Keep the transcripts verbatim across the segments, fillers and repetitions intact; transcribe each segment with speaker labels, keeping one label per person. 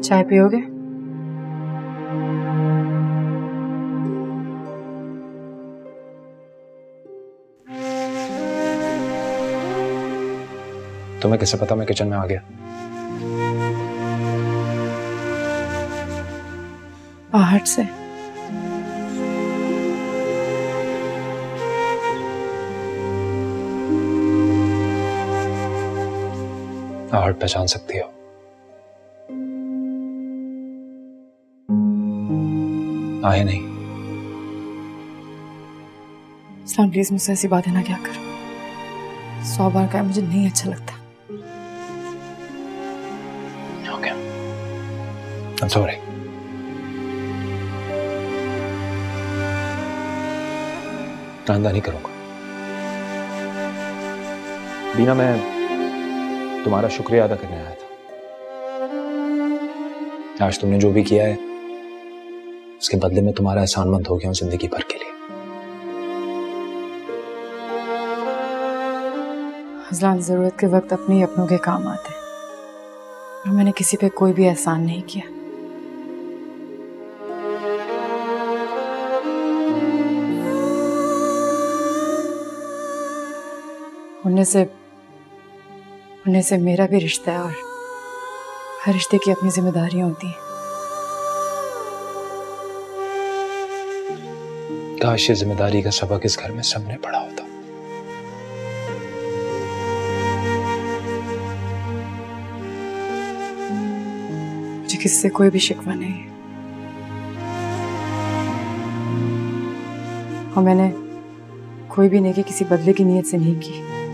Speaker 1: चाय पियोगे?
Speaker 2: तुम्हें कैसे पता मैं किचन में आ गया?
Speaker 1: आहट से।
Speaker 2: आहट पहचान सकती हो? आए नहीं।
Speaker 1: इस्लाम प्लीज मुझसे ऐसी बातें ना क्या करो। सौ बार का मुझे नहीं अच्छा लगता।
Speaker 2: Okay. I'm sorry. आइंदा नहीं करूंगा। बीना, मैं तुम्हारा शुक्रिया अदा करने आया था। आज तुमने जो भी किया है उसके बदले में तुम्हारा एहसानमंद हो गया हूं जिंदगी भर के लिए।
Speaker 1: अज़लान, जरूरत के वक्त अपने ही अपनों के काम आते हैं और मैंने किसी पे कोई भी एहसान नहीं किया। उनमें से उनमें से मेरा भी रिश्ता है और हर रिश्ते की अपनी जिम्मेदारियां होती हैं।
Speaker 2: काश ये जिम्मेदारी का सबक इस घर में सबने पढ़ा होता।
Speaker 1: मुझे किसी से कोई भी शिकवा नहीं है और मैंने कोई भी नेकी किसी बदले की नीयत से नहीं की।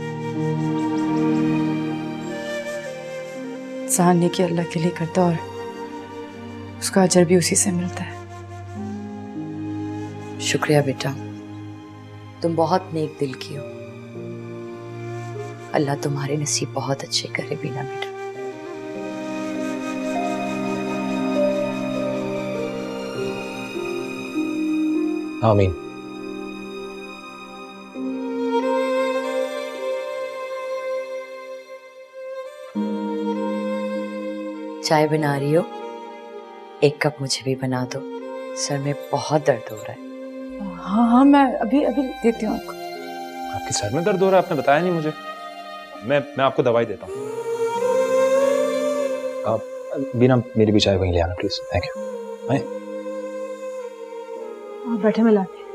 Speaker 1: इंसान नेकी अल्लाह के लिए करता और उसका अजर भी उसी से मिलता है।
Speaker 3: शुक्रिया बेटा, तुम बहुत नेक दिल की हो। अल्लाह तुम्हारे नसीब बहुत अच्छे करे बीना बेटा।
Speaker 2: आमीन।
Speaker 3: चाय बना रही हो? एक कप मुझे भी बना दो, सर में बहुत दर्द हो रहा है।
Speaker 1: हाँ हाँ, मैं अभी अभी देती हूँ आपको।
Speaker 2: आपके सर में दर्द हो रहा है? आपने बताया नहीं मुझे। मैं मैं आपको दवाई देता हूँ। आप बीना, मेरी भी चाय वहीं ले आना प्लीज। Thank you.
Speaker 1: आप बैठे, मैं लाती हूँ।